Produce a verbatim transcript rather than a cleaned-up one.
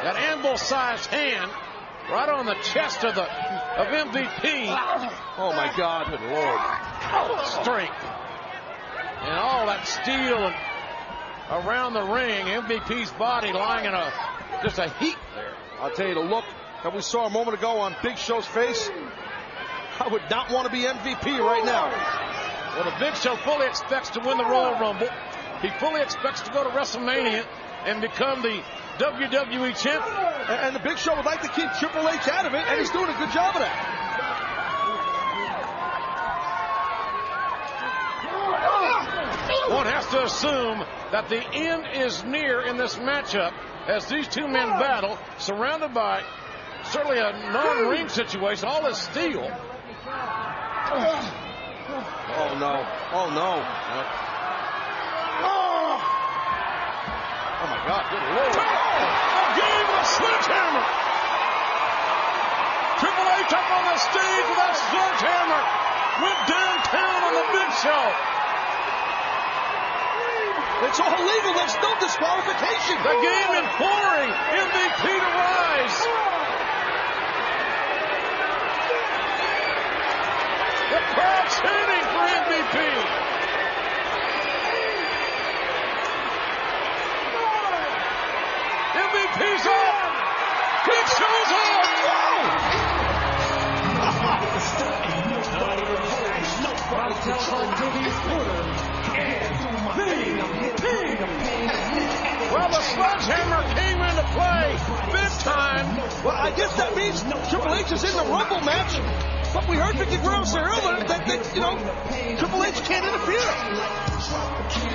that anvil-sized hand right on the chest of the of M V P. Oh my God, good Lord! Strength and all that steel and around the ring. M V P's body lying in a just a heap there. I'll tell you, the look that we saw a moment ago on Big Show's face, I would not want to be M V P right now. Well, the Big Show fully expects to win the Royal Rumble. He fully expects to go to WrestleMania and become the W W E champ. And, and the Big Show would like to keep Triple H out of it, and he's doing a good job of that. One has to assume that the end is near in this matchup as these two men battle, surrounded by certainly a non-ring situation, all this steel. Oh, no. Oh, no. Oh, oh my God. Good Lord. Oh, again with a sledgehammer. Triple H up on the stage with that sledgehammer. Went downtown on the Big Show. It's all legal. There's no disqualification. The game imploring M V P to rise. The crowd chanting for M V P. M V P's up. Big Show's up. Well, the sledgehammer came into play big time. Well, I guess that means Triple H is in the Rumble match. But we heard Vicky Guerrero say earlier that, that, you know, Triple H can't interfere.